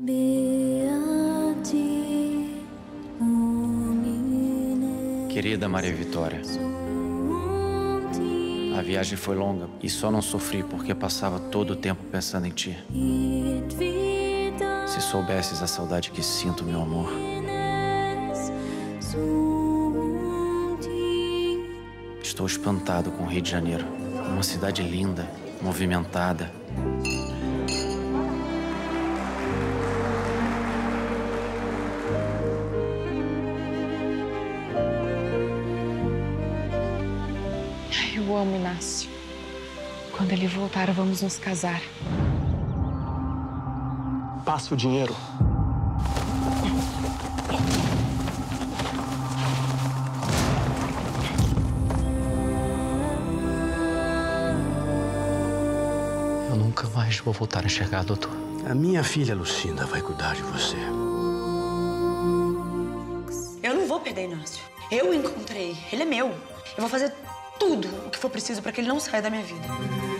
Querida Maria Vitória, a viagem foi longa e só não sofri porque passava todo o tempo pensando em ti. Se soubesses a saudade que sinto, meu amor. Estou espantado com o Rio de Janeiro. Uma cidade linda, movimentada. Eu amo Inácio. Quando ele voltar, vamos nos casar. Passa o dinheiro. Eu nunca mais vou voltar a enxergar, doutor. A minha filha Lucinda vai cuidar de você. Eu não vou perder Inácio. Eu o encontrei. Ele é meu. Eu vou fazer tudo o que for preciso para que ele não saia da minha vida.